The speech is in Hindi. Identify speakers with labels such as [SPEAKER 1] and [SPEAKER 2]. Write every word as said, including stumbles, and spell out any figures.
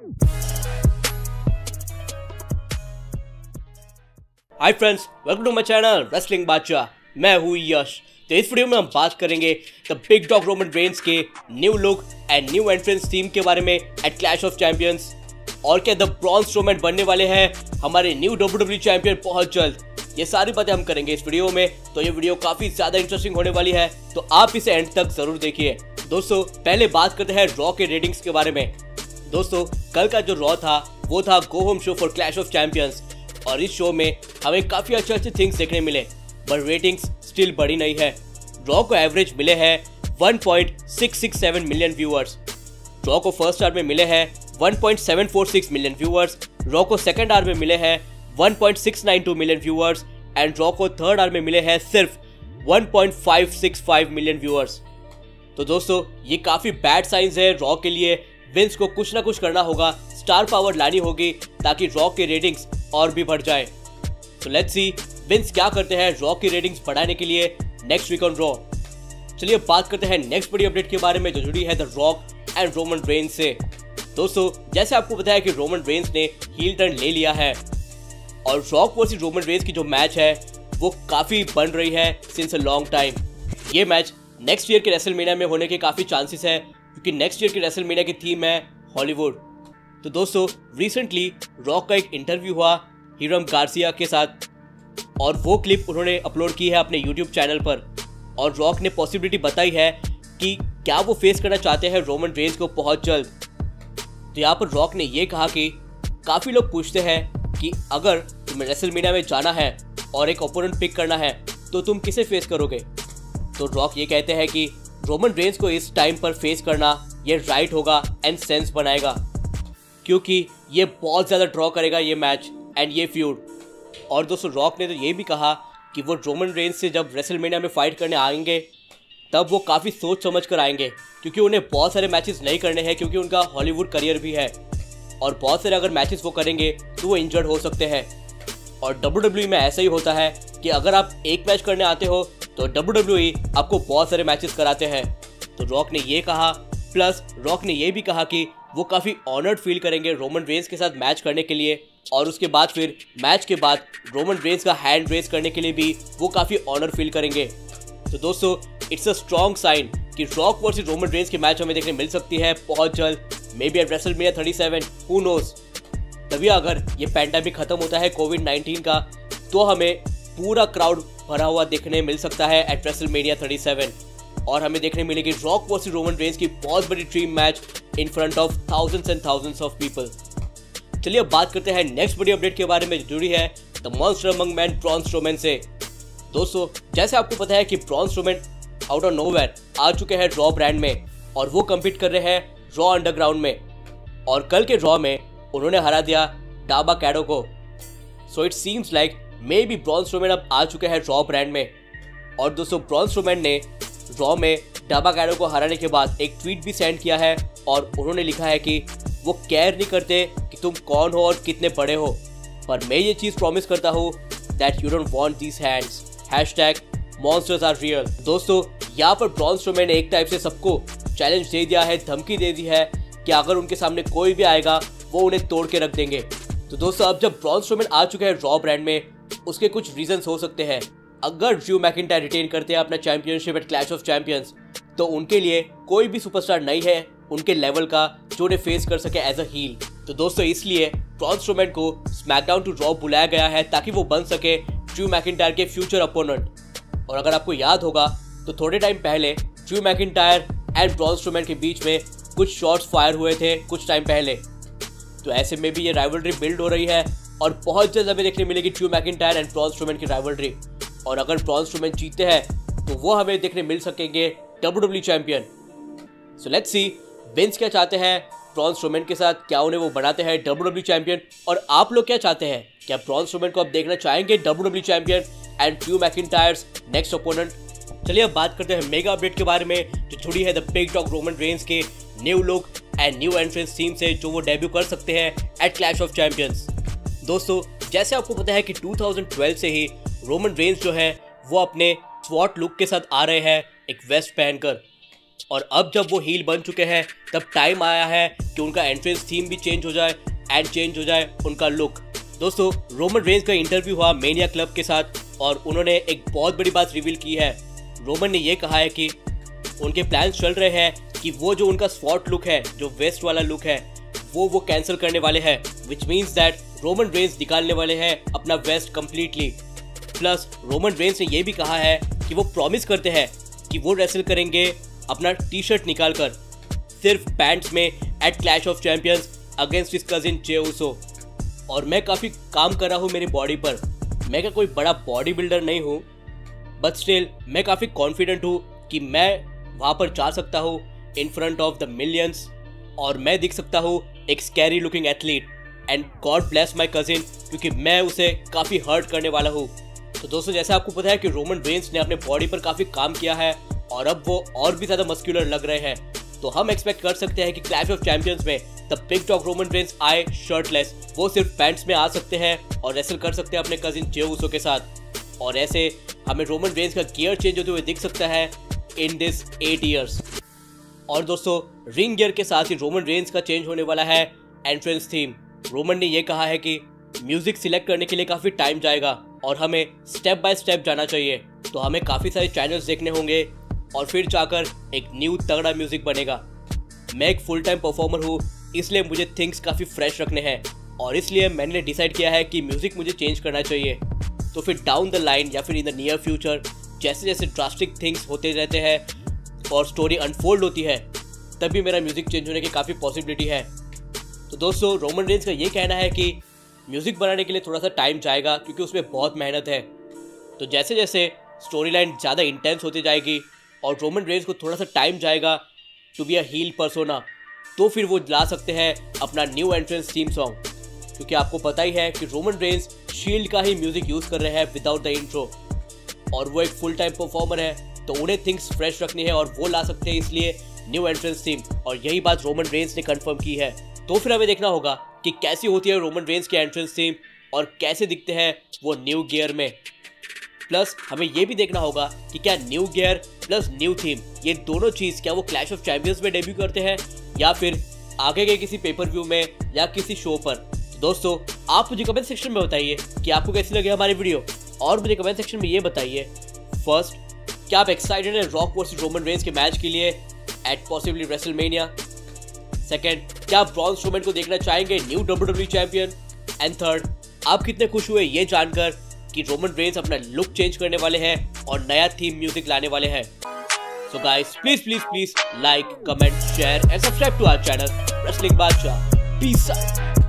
[SPEAKER 1] Hi friends, welcome to my channel wrestling Badshah. मैं हूँ यश। तो इस वीडियो में हम बात करेंगे the big dog Roman Reigns के new look and new entrance theme के बारे में एट क्लैश ऑफ चैंपियंस। और क्या द ब्रॉन स्ट्रोमैन बनने वाले हैं हमारे new W W E champion बहुत जल्द। ये सारी बातें हम करेंगे इस वीडियो में। तो ये वीडियो काफी ज्यादा इंटरेस्टिंग होने वाली है, तो आप इसे एंड तक जरूर देखिए। दोस्तों पहले बात करते हैं रॉ के रेटिंग्स के बारे में। दोस्तों कल का जो रॉ था वो था go home show for Clash of Champions, और इस शो में हमें काफी अच्छे अच्छे थिंग्स देखने मिले, पर रेटिंग्स स्टिल बड़ी नहीं है। रॉ को एवरेज मिले हैं one point six six seven million viewers. Raw को फर्स्ट आवर में मिले हैं one point seven four six million viewers. Raw को सेकंड आवर में मिले हैं one point six nine two million viewers and Raw को थर्ड आवर में मिले हैं सिर्फ one point five six five million viewers. तो दोस्तों ये काफी बैड साइंस है रॉ के लिए। विंस को कुछ ना कुछ करना होगा, स्टार पावर लानी होगी ताकि रॉ के रेटिंग्स और भी बढ़ जाए। तो लेट्स सी विंस क्या करते हैं रॉ की रेटिंग्स बढ़ाने के लिए नेक्स्ट वीक ऑन रॉ। चलिए बात करते हैं नेक्स्ट बड़ी अपडेट के बारे में जो जुड़ी है the Rock and Roman Reigns से। दोस्तों जैसे आपको बताया कि रोमन रेंस ने हील टर्न ले लिया है और रॉक वर्सेस रोमन रेंस की जो मैच है वो काफी बन रही है सिंस अ लॉन्ग टाइम। ये मैच नेक्स्ट ईयर के रेसलमेनिया में होने के काफी चांसेस है, क्योंकि नेक्स्ट ईयर के रेसलमेनिया की थीम है हॉलीवुड। तो दोस्तों रिसेंटली रॉक का एक इंटरव्यू हुआ हिरम गार्सिया के साथ, और वो क्लिप उन्होंने अपलोड की है अपने यूट्यूब चैनल पर। और रॉक ने पॉसिबिलिटी बताई है कि क्या वो फेस करना चाहते हैं रोमन रेंस को बहुत जल्द। तो यहाँ पर रॉक ने ये कहा कि काफ़ी लोग पूछते हैं कि अगर तुम्हें रेसलमेनिया में जाना है और एक ओपोनेंट पिक करना है तो तुम किसे फेस करोगे। तो रॉक ये कहते हैं कि रोमन रेंस को इस टाइम पर फेस करना ये राइट होगा एंड सेंस बनाएगा, क्योंकि ये बहुत ज़्यादा ड्रॉ करेगा ये मैच एंड ये फ्यूड। और दोस्तों रॉक ने तो ये भी कहा कि वो रोमन रेंस से जब रेसलमेनिया में फाइट करने आएंगे तब वो काफ़ी सोच समझ कर आएंगे, क्योंकि उन्हें बहुत सारे मैचेस नहीं करने हैं, क्योंकि उनका हॉलीवुड करियर भी है और बहुत सारे अगर मैचेस वो करेंगे तो वो इंजर्ड हो सकते हैं। और डब्ल्यू डब्ल्यू ई में ऐसा ही होता है कि अगर आप एक मैच करने आते हो तो डब्ल्यू डब्ल्यू ई आपको बहुत सारे मैचेस कराते हैं। तो रॉक ने ये कहा, प्लस रॉक ने ये भी कहा कि वो काफ़ी ऑनर्ड फील करेंगे रोमन रेंस के साथ मैच करने के लिए, और उसके बाद फिर मैच के बाद रोमन रेंस का हैंड रेस करने के लिए भी वो काफ़ी ऑनर फील करेंगे। तो दोस्तों इट्स अ स्ट्रॉन्ग साइन कि रॉक वर्सेस रोमन रेंस की मैच हमें देखने मिल सकती है बहुत जल्द, maybe at WrestleMania thirty seven, who knows. तभी अगर ये पैंडेमिक खत्म होता है कोविड नाइनटीन का, तो हमें पूरा क्राउड भरा हुआ देखने मिल सकता है एट रेसलमेनिया थर्टी सेवन, और हमें देखने मिलेगी रॉक वर्सेस रोमन रेंस की बहुत बड़ी dream match in front of thousands and thousands of people. चलिए अब बात करते हैं नेक्स्ट बड़ी अपडेट के बारे में जो जुड़ी है the monster among men Braun Strowman से। दोस्तों जैसे आपको पता है कि Braun Strowman out of nowhere आ चुके हैं रॉ ब्रांड में, और वो कम्पीट कर रहे हैं रॉ अंडरग्राउंड में, और कल के रॉ में उन्होंने हरा दिया डाबा कैडो को। So it seems like maybe Braun Strowman अब आ चुके हैं रॉ ब्रांड में। और दोस्तों ब्रॉन स्ट्रोमैन ने रॉ में डाबा कैडो को हराने के बाद एक ट्वीट भी सेंड किया है, और उन्होंने लिखा है कि वो केयर नहीं करते कि तुम कौन हो और कितने बड़े हो, पर मैं ये चीज़ प्रॉमिस करता हूँ that you don't want these hands, hashtag monsters are real. दोस्तों यहाँ पर ब्रॉन स्ट्रोमैन ने एक टाइप से सबको चैलेंज दे दिया है, धमकी दे दी है कि अगर उनके सामने कोई भी आएगा वो उन्हें तोड़ के रख देंगे। तो दोस्तों अब जब ब्रॉन स्ट्रोमैन आ चुके हैं रॉ ब्रांड में, उसके कुछ रीजंस हो सकते हैं। अगर ड्रू मैकिंटायर रिटेन करते हैं अपना championship at Clash of Champions, तो उनके लिए कोई भी सुपरस्टार नहीं है उनके लेवल का जो उन्हें फेस कर सके एज अ हील। तो दोस्तों इसलिए ब्रॉन स्ट्रोमैन को स्मैकडाउन टू रॉ बुलाया गया है ताकि वो बन सके ड्रू मैकिंटायर के फ्यूचर अपोनेंट। और अगर आपको याद होगा तो थोड़े टाइम पहले Drew McIntyre and Braun Strowman के बीच में कुछ शॉट्स फायर हुए थे कुछ टाइम पहले। तो ऐसे में भी ये राइवलरी बिल्ड हो रही है, और बहुत जल्द हमें देखने मिलेगी Drew McIntyre and Braun Strowman की राइवलरी। और अगर ब्रॉन स्ट्रोमैन जीतते हैं तो वो हमें देखने मिल सकेंगे W W E champion. So let's see Vince क्या चाहते हैं ब्रॉन स्ट्रोमैन के साथ, क्या उन्हें वो बनाते हैं डब्ल्यू डब्ल्यू ई चैंपियन, और आप लोग क्या चाहते हैं, क्या ब्रॉन स्ट्रोमैन को अब देखना चाहेंगे W W E champion and Drew McIntyre's next opponent. चलिए अब बात करते हैं मेगा अपडेट के बारे में जो जुड़ी है the big dog Roman Reigns के new look and new entrance theme से, जो वो डेब्यू कर सकते हैं एट क्लैश ऑफ चैंपियंस। दोस्तों जैसे आपको पता है कि टू थाउजेंड ट्वेल्व से ही रोमन रेंस जो है वो अपने स्वॉट लुक के साथ आ रहे हैं, एक वेस्ट पहनकर। और अब जब वो हील बन चुके हैं तब टाइम आया है कि उनका एंट्रेंस थीम भी चेंज हो जाए एंड चेंज हो जाए उनका लुक। दोस्तों, रोमन रेंस का इंटरव्यू हुआ मेनिया क्लब के साथ और उन्होंने एक बहुत बड़ी बात रिवील की है। रोमन ने ये कहा है कि उनके प्लान्स चल रहे हैं कि वो जो उनका स्वॉट लुक है, जो वेस्ट वाला लुक है, वो वो कैंसिल करने वाले हैं, which means that Roman Reigns निकालने वाले हैं अपना vest completely. Plus Roman Reigns ने ये भी कहा है कि वो प्रॉमिस करते हैं कि वो रेसल करेंगे अपना टी शर्ट निकाल कर सिर्फ पैंट्स में at Clash of Champions against his cousin Jey Uso. और मैं काफ़ी काम कर रहा हूँ मेरी बॉडी पर। मैं क्या कोई बड़ा बॉडी बिल्डर नहीं हूँ, बट स्टिल मैं काफ़ी कॉन्फिडेंट हूँ कि मैं वहाँ पर जा सकता हूँ in front of the millions और मैं दिख सकता हूँ एक scary looking athlete. And God bless my cousin, क्योंकि मैं उसे काफ़ी हर्ट करने वाला हूँ। तो दोस्तों, जैसे आपको पता है कि रोमन रेंस ने अपने बॉडी पर काफ़ी काम किया है और अब वो और भी ज़्यादा मस्कुलर लग रहे हैं, तो हम एक्सपेक्ट कर सकते हैं कि क्लैश ऑफ चैंपियंस में the big dog Roman Reigns आए शर्टलेस। वो सिर्फ पैंट्स में आ सकते हैं और रेसल कर सकते हैं अपने कजिन जे उसो के साथ। और ऐसे हमें रोमन रेंस का गियर चेंज होते हुए दिख सकता है इन दिस एट ईयर्स। और दोस्तों, रिंग गियर के साथ ही रोमन रेंस का चेंज होने वाला है एंट्रेंस थीम। रोमन ने यह कहा है कि म्यूजिक सिलेक्ट करने के लिए काफ़ी टाइम जाएगा और हमें स्टेप बाय स्टेप जाना चाहिए, तो हमें काफ़ी सारे चैनल्स देखने होंगे और फिर जाकर एक न्यू तगड़ा म्यूजिक बनेगा। मैं एक फुल टाइम परफॉर्मर हूँ, इसलिए मुझे थिंग्स काफ़ी फ्रेश रखने हैं और इसलिए मैंने डिसाइड किया है कि म्यूज़िक मुझे चेंज करना चाहिए। तो फिर डाउन द लाइन या फिर इन द नियर फ्यूचर जैसे जैसे ड्रास्टिक थिंग्स होते रहते हैं और स्टोरी अनफोल्ड होती है, तभी मेरा म्यूज़िक चेंज होने की काफ़ी पॉसिबिलिटी है। तो दोस्तों, रोमन रेंस का ये कहना है कि म्यूज़िक बनाने के लिए थोड़ा सा टाइम जाएगा क्योंकि उसमें बहुत मेहनत है। तो जैसे जैसे स्टोरी लाइन ज़्यादा इंटेंस होती जाएगी और रोमन रेंस को थोड़ा सा टाइम जाएगा to be a heel persona, तो फिर वो ला सकते हैं अपना न्यू एंट्रेंस थीम सॉन्ग। क्योंकि आपको पता ही है कि रोमन रेंस शील्ड का ही म्यूज़िक यूज़ कर रहे हैं विदाउट द इंट्रो, और वो एक फुल टाइम परफॉर्मर है, तो उन्हें थिंग्स फ्रेश रखनी है और वो ला सकते हैं इसलिए न्यू एंट्रेंस थीम। और यही बात रोमन रेंस ने कंफर्म की है। तो फिर हमें देखना होगा कि कैसी होती है रोमन रेंस की एंट्रेंस थीम और कैसे दिखते हैं वो न्यू गियर में। प्लस हमें ये भी देखना होगा कि क्या new gear plus new theme, ये दोनों चीज़ क्या वो क्लैश ऑफ चैंपियंस में डेब्यू करते हैं या फिर आगे के किसी पेपर व्यू में या किसी शो पर। दोस्तों, आप मुझे कमेंट सेक्शन में बताइए कि आपको कैसी लगी हमारी वीडियो, और मुझे कमेंट सेक्शन में ये बताइए फर्स्ट, क्या आप एक्साइटेड हैं रॉक वर्सेस रोमन रेंस के मैच के लिए एट पॉसिबली रेसलमेनिया? सेकेंड, क्या आप ब्रॉन स्ट्रोमैन को देखना चाहेंगे new W W E champion? And third, आप कितने खुश हुए ये जानकर कि रोमन रेंस अपना लुक चेंज करने वाले हैं और नया थीम म्यूजिक लाने वाले हैं? So guys, please please please like, comment, share and subscribe to our channel wrestling Badshah. Peace out.